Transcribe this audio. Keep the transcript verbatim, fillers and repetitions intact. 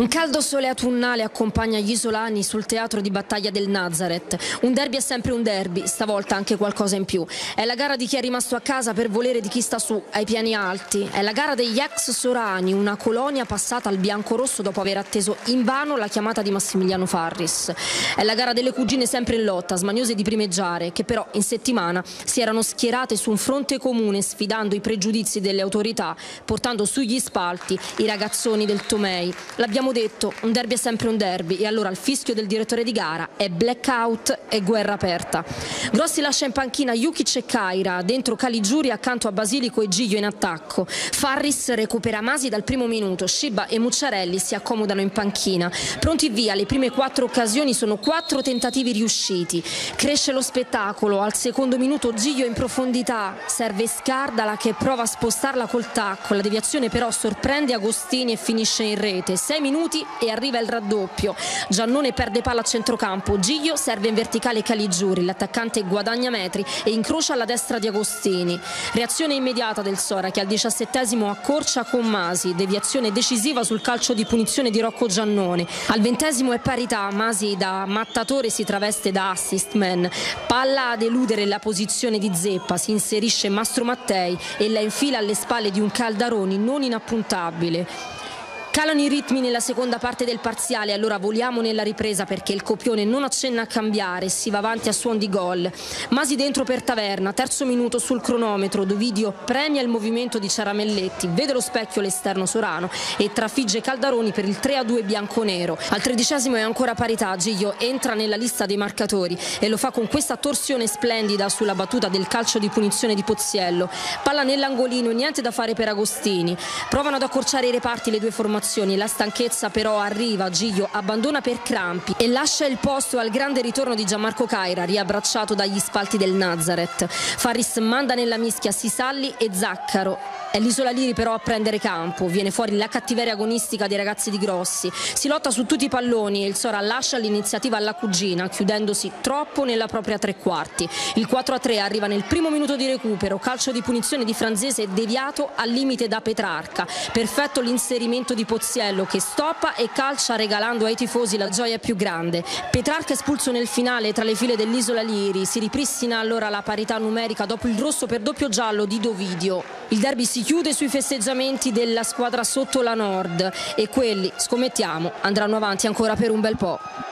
Un caldo sole autunnale accompagna gli isolani sul teatro di battaglia del Nazareth. Un derby è sempre un derby, stavolta anche qualcosa in più. È la gara di chi è rimasto a casa per volere di chi sta su, ai piani alti. È la gara degli ex Sorani, una colonia passata al biancorosso dopo aver atteso invano la chiamata di Massimiliano Farris. È la gara delle cugine sempre in lotta, smaniose di primeggiare, che però in settimana si erano schierate su un fronte comune sfidando i pregiudizi delle autorità, portando sugli spalti i ragazzoni del Tomei. L'abbiamo detto, un derby è sempre un derby, e allora il fischio del direttore di gara è blackout e guerra aperta. Grossi lascia in panchina Jukic e Kaira, dentro Caligiuri accanto a Basilico e Giglio in attacco. Farris recupera Masi dal primo minuto, Sciba e Mucciarelli si accomodano in panchina. Pronti via, le prime quattro occasioni sono quattro tentativi riusciti. Cresce lo spettacolo, al secondo minuto Giglio in profondità, serve Scardala che prova a spostarla col tacco, la deviazione però sorprende Agostini e finisce in rete. Sei minuti e arriva il raddoppio. Giannone perde palla a centrocampo, Giglio serve in verticale Caligiuri, l'attaccante guadagna metri e incrocia alla destra di Agostini. Reazione immediata del Sora che al diciassettesimo accorcia con Masi, deviazione decisiva sul calcio di punizione di Rocco Giannone. Al ventesimo è parità, Masi da mattatore si traveste da assist man, palla ad eludere la posizione di Zeppa, si inserisce Mastro Mattei e la infila alle spalle di un Caldaroni non inappuntabile. Calano i ritmi nella seconda parte del parziale, allora voliamo nella ripresa perché il copione non accenna a cambiare, si va avanti a suon di gol. Masi dentro per Taverna, terzo minuto sul cronometro, Dovidio premia il movimento di Ciaramelletti, vede lo specchio l'esterno Sorano e trafigge Caldaroni per il tre a due bianconero. Al tredicesimo è ancora parità, Giglio entra nella lista dei marcatori e lo fa con questa torsione splendida sulla battuta del calcio di punizione di Pozziello. Palla nell'angolino, niente da fare per Agostini. Provano ad accorciare i reparti le due formazioni. La stanchezza però arriva, Giglio abbandona per crampi e lascia il posto al grande ritorno di Gianmarco Kaira, riabbracciato dagli spalti del Nazareth. Farris manda nella mischia Sisalli e Zaccaro. È l'Isola Liri però a prendere campo, viene fuori la cattiveria agonistica dei ragazzi di Grossi, si lotta su tutti i palloni e il Sora lascia l'iniziativa alla cugina, chiudendosi troppo nella propria tre quarti. Il quattro a tre arriva nel primo minuto di recupero, calcio di punizione di Franzese deviato al limite da Petrarca, perfetto l'inserimento di Pozziello che stoppa e calcia regalando ai tifosi la gioia più grande. Petrarca espulso nel finale tra le file dell'Isola Liri, si ripristina allora la parità numerica dopo il rosso per doppio giallo di Dovidio. Il derby si chiude sui festeggiamenti della squadra sotto la Nord e quelli, scommettiamo, andranno avanti ancora per un bel po'.